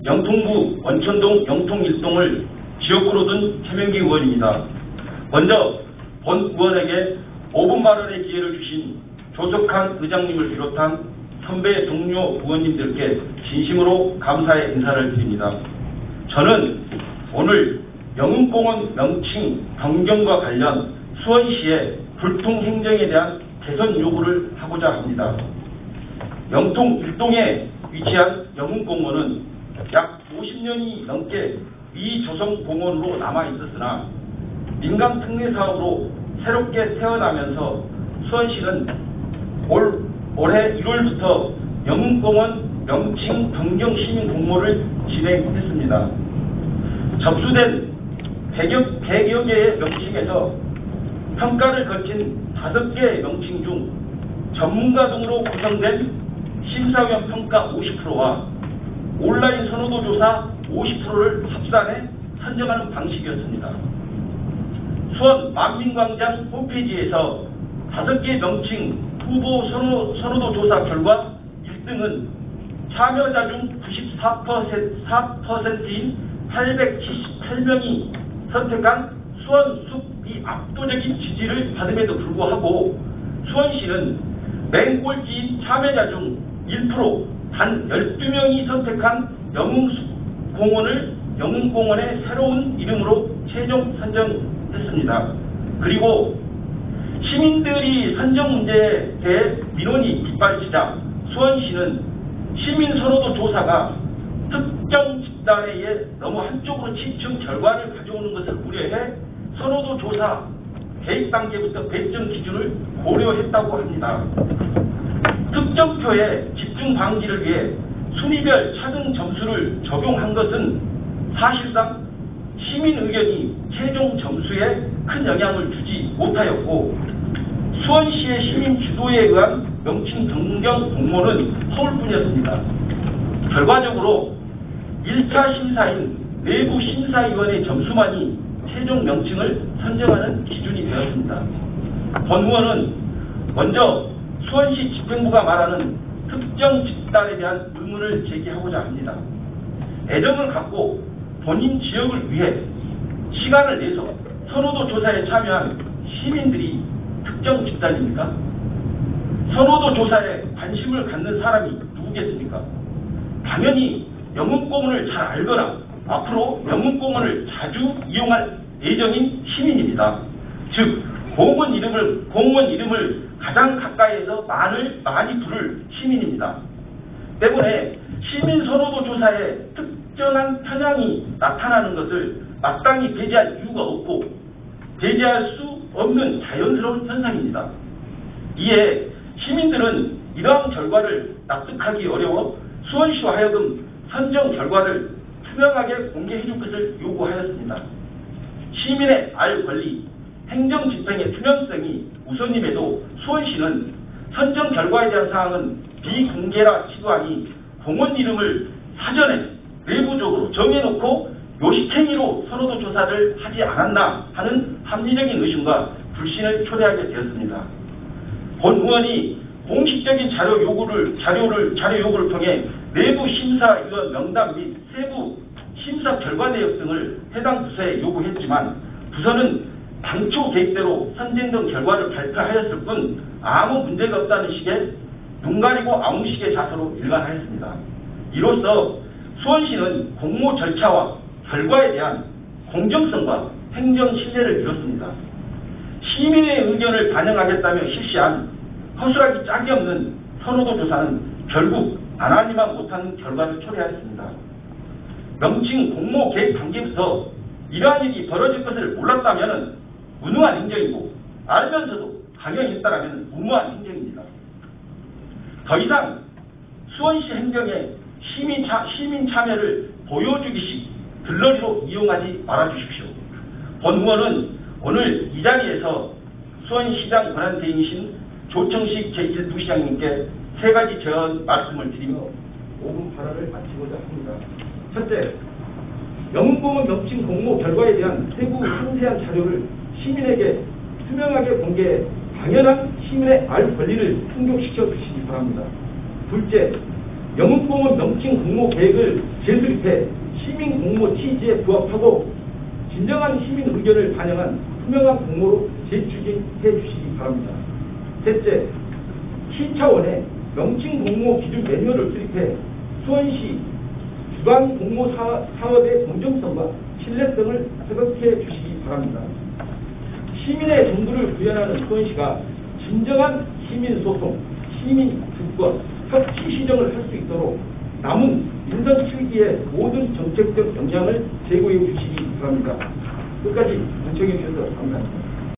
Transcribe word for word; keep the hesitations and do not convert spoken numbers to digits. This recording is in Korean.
영통구 원천동 영통 일 동을 지역구로 둔 최명기 의원입니다. 먼저 본 의원에게 오 분 발언의 기회를 주신 조석한 의장님을 비롯한 선배 동료 의원님들께 진심으로 감사의 인사를 드립니다. 저는 오늘 영흥공원 명칭 변경과 관련 수원시의 불통행정에 대한 개선 요구를 하고자 합니다. 영통 일 동에 위치한 영흥공원은 약 오십 년이 넘게 미조성공원으로 남아있었으나 민간 특례사업으로 새롭게 태어나면서 수원시는 올, 올해 일월부터 영흥공원 명칭 변경 시민 공모를 진행했습니다. 접수된 백여 개의 명칭에서 평가를 거친 다섯 개의 명칭 중 전문가 등으로 구성된 심사위원 평가 오십 퍼센트와 온라인 선호도 조사 오십 퍼센트를 합산해 선정하는 방식이었습니다. 수원 만민광장 홈페이지에서 다섯 개 명칭 후보 선호, 선호도 조사 결과 일 등은 참여자 중 구십사 퍼센트인 팔백칠십팔 명이 선택한 수원숲이 압도적인 지지를 받음에도 불구하고 수원시는 맹꼴찌인 참여자 중 일 퍼센트 단 열두 명이 선택한 영흥공원을 영흥공원의 새로운 이름으로 최종 선정했습니다. 그리고 시민들이 선정 문제에 대해 민원이 빗발치자 수원시는 시민 선호도 조사가 특정 집단에 의해 너무 한쪽으로 치중 결과를 가져오는 것을 우려해 선호도 조사 개입 단계부터 배정 기준을 고려했다고 합니다. 특정표의 집중 방지를 위해 순위별 차등 점수를 적용한 것은 사실상 시민 의견이 최종 점수에 큰 영향을 주지 못하였고 수원시의 시민 주도에 의한 명칭 변경 공모는 허울뿐이었습니다. 결과적으로 일 차 심사인 내부 심사위원회 점수만이 최종 명칭을 선정하는 기준이 되었습니다. 본 의원은 먼저 수원시 집행부가 말하는 특정 집단에 대한 의문을 제기하고자 합니다. 애정을 갖고 본인 지역을 위해 시간을 내서 선호도 조사에 참여한 시민들이 특정 집단입니까? 선호도 조사에 관심을 갖는 사람이 누구겠습니까? 당연히 영흥공원을 잘 알거나 앞으로 영흥공원을 자주 이용할 예정인 시민입니다. 즉 공원 이름을 공원 이름을 가장 가까이에서 많이, 많이 부를 시민입니다. 때문에 시민 선호도 조사에 특정한 편향이 나타나는 것을 마땅히 배제할 이유가 없고 배제할 수 없는 자연스러운 현상입니다. 이에 시민들은 이러한 결과를 납득하기 어려워 수원시와 하여금 선정 결과를 투명하게 공개해 줄 것을 요구하였습니다. 시민의 알 권리, 행정 집행의 투명성이 우선임에도 수원시는 선정 결과에 대한 사항은 비공개라 치부하니 공원 이름을 사전에 내부적으로 정해놓고 요식행위로 선호도 조사를 하지 않았나 하는 합리적인 의심과 불신을 초래하게 되었습니다. 본 의원이 공식적인 자료 요구를 자료를 자료 요구를 통해 내부 심사위원 명단 및 세부 심사 결과 내역 등을 해당 부서에 요구했지만 부서는 당초 계획대로 선정된 결과를 발표하였을 뿐 아무 문제가 없다는 식의 눈 가리고 아웅식의 자세로 일관하였습니다. 이로써 수원시는 공모 절차와 결과에 대한 공정성과 행정 신뢰를 잃었습니다. 시민의 의견을 반영하겠다며 실시한 허술하기 짝이 없는 선호도 조사는 결국 안 하지만 못하는 결과를 초래하였습니다. 명칭 공모 계획 단계부터 이러한 일이 벌어질 것을 몰랐다면 무능한 행정이고 알면서도 강연히 했다라면 무모한 행정입니다. 더 이상 수원시 행정에 시민, 차, 시민 참여를 보여주기식 들러리로 이용하지 말아주십시오. 본 의원은 오늘 이 자리에서 수원시장 권한대행이신 조청식 제일 부시장님께 세 가지 제언 말씀을 드리며 오 분 발언을 마치고자 합니다. 첫째, 영흥공원 명칭 공모 결과에 대한 세부 상세한 자료를 시민에게 투명하게 공개해 당연한 시민의 알 권리를 충족시켜 주시기 바랍니다. 둘째, 영흥공원 명칭 공모 계획을 재수립해 시민 공모 취지에 부합하고 진정한 시민 의견을 반영한 투명한 공모로 재추진해 주시기 바랍니다. 셋째, 시 차원의 명칭 공모 기준 매뉴얼을 수립해 수원시 주간 공모 사, 사업의 공정성과 신뢰성을 회복해 주시기 바랍니다. 시민의 정부를 구현하는 수원시가 진정한 시민소통, 시민주권, 협치 시정을 할 수 있도록 남은 민선 칠 기의 모든 정책적 역량을 제고해 주시기 바랍니다. 끝까지 경청해 주셔서 감사합니다.